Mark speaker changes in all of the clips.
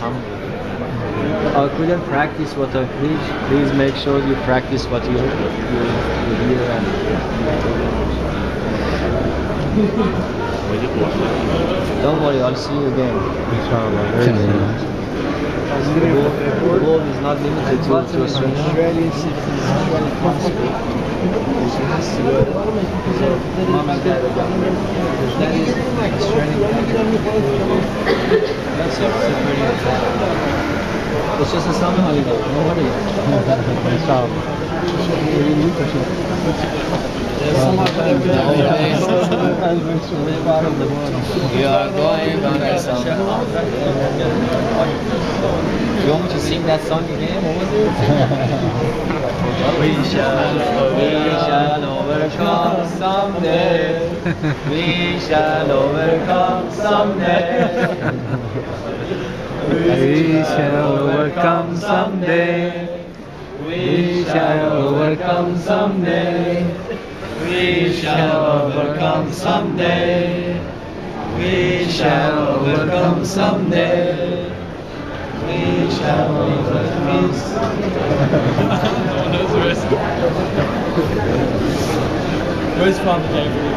Speaker 1: I couldn't practice what I preach. Please make sure you practice what you hear. And don't worry, I'll see you again.
Speaker 2: Inshallah.
Speaker 1: The goal is not limited to Australia. Mom and dad are gone. That is Australian. That's it's just a summer holiday. No worry. You are going on a summer holiday. You want me to sing that song again? What was it? We shall overcome someday. We shall overcome someday.
Speaker 2: We shall overcome someday.
Speaker 1: We shall overcome someday. We shall overcome someday. We shall overcome someday. We shall overcome Where's Father David?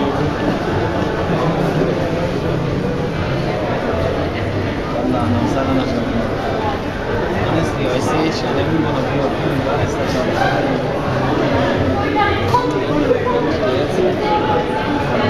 Speaker 1: Honestly, I see each and every one of you are doing guys that are